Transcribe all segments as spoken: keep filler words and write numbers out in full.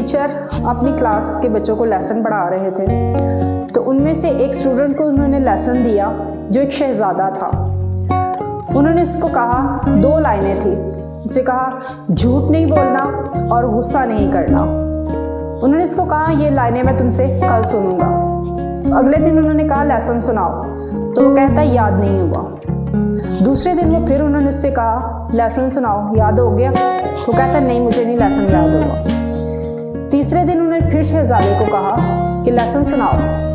Teacher अपनी class के बच्चों को लेसन पढ़ा रहे थे, तो उनमें से एक स्टूडेंट को उन्होंने लेसन दिया जो एक शहजादा था। उन्होंने उसको कहा, दो लाइनें थी, उसे कहा झूठ नहीं बोलना और गुस्सा नहीं करना। उन्होंने इसको कहा ये लाइनें मैं तुमसे कल सुनूंगा। अगले दिन उन्होंने कहा लेसन सुनाओ, तो वो कहता याद नहीं हुआ। दूसरे दिन वो फिर उन्होंने उससे कहा लेसन सुनाओ, याद हो गया? वो कहता नहीं मुझे नहीं लेसन याद हुआ। तीसरे दिन उन्होंने फिर शहजादे को कहा कि लेसन सुनाओ,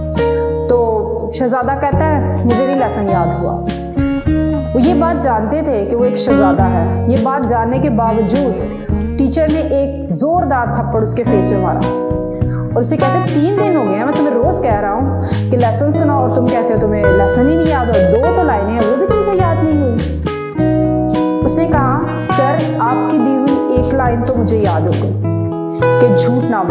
तो शहजादा कहता है मुझे नहीं लेसन याद हुआ। वो ये बात जानते थे कि वो एक शहजादा है। ये बात जानने के बावजूद टीचर ने एक जोरदार थप्पड़ उसके फेस में मारा और उसे कहते तीन दिन हो गए हैं मैं तुम्हें रोज कह रहा हूँ कि लेसन सुनाओ और तुम कहते हो तुम्हें लेसन ही नहीं याद हो, दो तो लाइनें हैं वो भी तुमसे याद नहीं हुई। उसने कहा सर आपकी दी हुई एक लाइन तो मुझे याद हो गई कि झूठ ना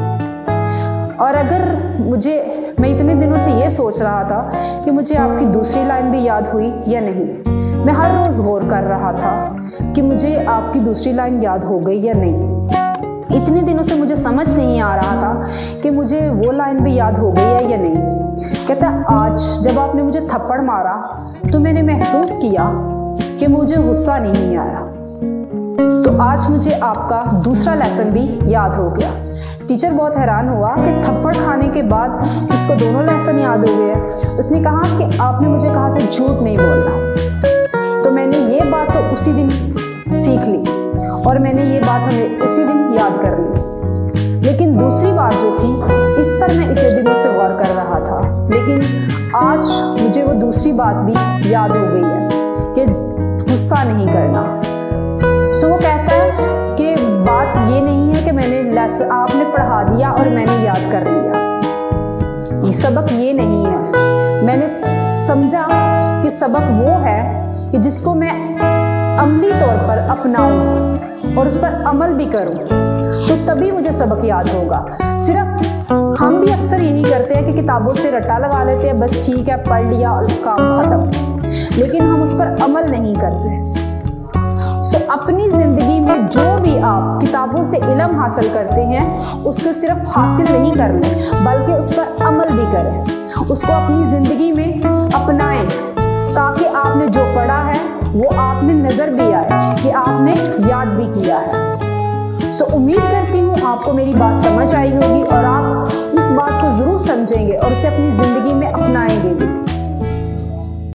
बोलना, और अगर मुझे मैं इतने दिनों से ये सोच रहा था कि मुझे आपकी दूसरी लाइन भी याद हुई या नहीं। मैं हर रोज गौर कर रहा था कि मुझे आपकी दूसरी लाइन याद हो गई या नहीं। इतने दिनों से मुझे समझ नहीं आ रहा था कि मुझे वो लाइन भी याद हो गई है या नहीं। कहता आज जब आपने मुझे थप्पड़ मारा तो मैंने महसूस किया कि मुझे गुस्सा नहीं आया, तो आज मुझे आपका दूसरा लेसन भी याद हो गया। टीचर बहुत हैरान हुआ कि थप्पड़ खाने के बाद इसको दोनों लेसन याद हो गए। उसने कहा कि आपने मुझे कहा था झूठ नहीं बोलना, तो मैंने ये बात तो उसी दिन सीख ली और मैंने ये बात हमें उसी दिन याद कर ली। लेकिन दूसरी बात जो थी इस पर मैं इतने दिनों से गौर कर रहा था, लेकिन आज मुझे वो दूसरी बात भी याद हो गई है कि गुस्सा नहीं करना। सो वो कहता है कि बात ये नहीं है कि मैंने लेसन आपने पढ़ा दिया और मैंने याद कर लिया, ये सबक ये नहीं है। मैंने समझा कि सबक वो है कि जिसको मैं अमली तौर पर अपनाऊं और उस पर अमल भी करूं, तो तभी मुझे सबक याद होगा। सिर्फ हम भी अक्सर यही करते हैं कि किताबों से रट्टा लगा लेते हैं, बस ठीक है पढ़ लिया और काम खत्म, लेकिन हम उस पर अमल नहीं करते। सो अपनी जिंदगी में जो भी आप किताबों से इल्म हासिल करते हैं उसको सिर्फ हासिल नहीं करना बल्कि उस पर अमल भी करें, उसको अपनी जिंदगी में अपनाएं, ताकि आपने जो पढ़ा है वो आप में नजर भी आए कि आपने याद भी किया है। सो उम्मीद करती हूँ आपको मेरी बात समझ आई होगी और आप इस बात को जरूर समझेंगे और उसे अपनी जिंदगी में अपनाएंगे भी।